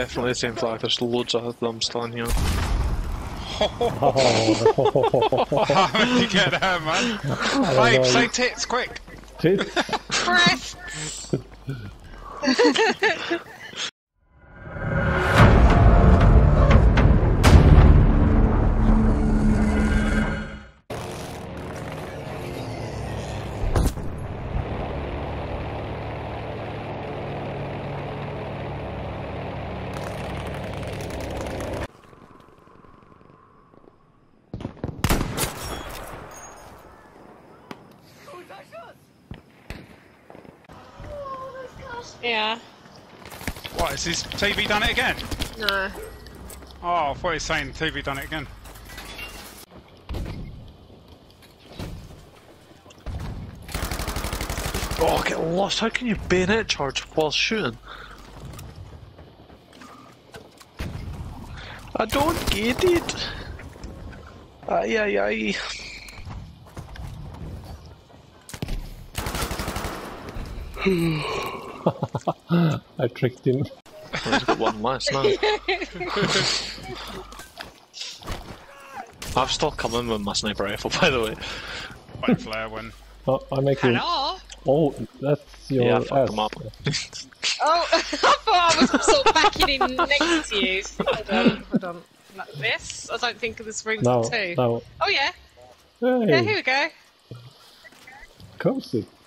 Definitely the same flag, there's loads of them still in here. How did you get that, man? Babe, say tits, quick! Tits? Breasts! Yeah. What, has his TV done it again? No. Oh, I thought he was saying TV done it again. Oh, get lost, how can you bayonet charge while shooting? I don't get it! Aye aye aye. I tricked him. He's got one less now. I've still come in with my sniper rifle, by the way. White flare when. Oh, I make you. Hello? Oh, that's your Yeah, I ass. fucked him up. Oh, I thought I was sort of backing in next to you. Hold on. Like this? I don't think this room No, for two. no. Oh yeah. Hey, Yeah, here we go. cozy.